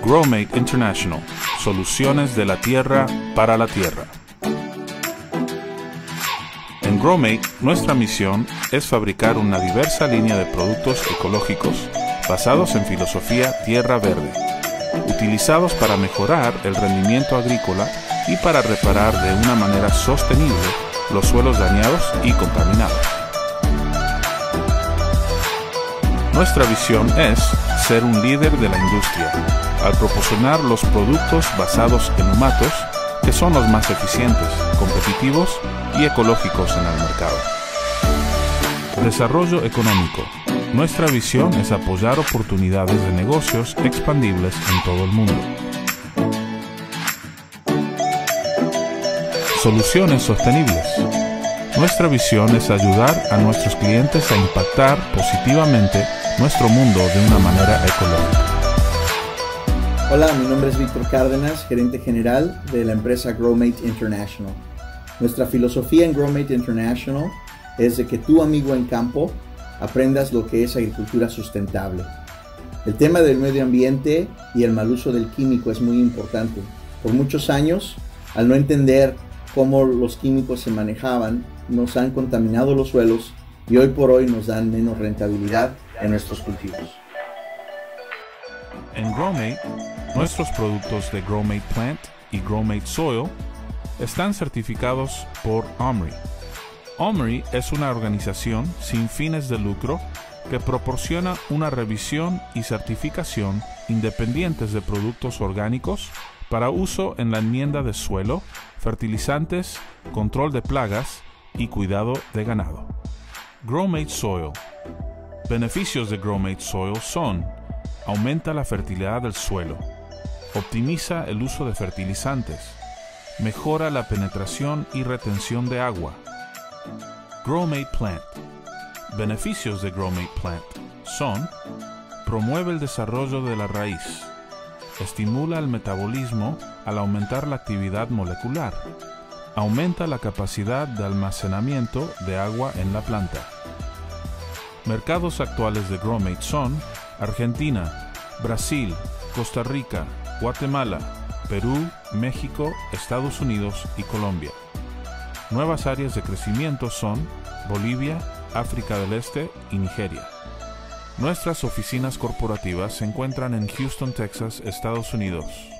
Growmate International, soluciones de la tierra para la tierra. En Growmate, nuestra misión es fabricar una diversa línea de productos ecológicos basados en filosofía tierra verde, utilizados para mejorar el rendimiento agrícola y para reparar de una manera sostenible los suelos dañados y contaminados. Nuestra visión es ser un líder de la industria, al proporcionar los productos basados en humatos que son los más eficientes, competitivos y ecológicos en el mercado. Desarrollo económico. Nuestra visión es apoyar oportunidades de negocios expandibles en todo el mundo. Soluciones sostenibles. Nuestra visión es ayudar a nuestros clientes a impactar positivamente nuestro mundo de una manera ecológica. Hola, mi nombre es Víctor Cárdenas, gerente general de la empresa Growmate International. Nuestra filosofía en Growmate International es de que tú, amigo en campo, aprendas lo que es agricultura sustentable. El tema del medio ambiente y el mal uso del químico es muy importante. Por muchos años, al no entender cómo los químicos se manejaban, nos han contaminado los suelos y hoy por hoy nos dan menos rentabilidad en nuestros cultivos. En Growmate, nuestros productos de Growmate Plant y Growmate Soil están certificados por OMRI. OMRI es una organización sin fines de lucro que proporciona una revisión y certificación independientes de productos orgánicos para uso en la enmienda de suelo, fertilizantes, control de plagas y cuidado de ganado. Growmate Soil. Beneficios de Growmate Soil son: aumenta la fertilidad del suelo, optimiza el uso de fertilizantes, mejora la penetración y retención de agua. Growmate Plant. Beneficios de Growmate Plant son: promueve el desarrollo de la raíz, estimula el metabolismo al aumentar la actividad molecular, aumenta la capacidad de almacenamiento de agua en la planta. Mercados actuales de Growmate son Argentina, Brasil, Costa Rica, Guatemala, Perú, México, Estados Unidos y Colombia. Nuevas áreas de crecimiento son Bolivia, África del Este y Nigeria. Nuestras oficinas corporativas se encuentran en Houston, Texas, Estados Unidos.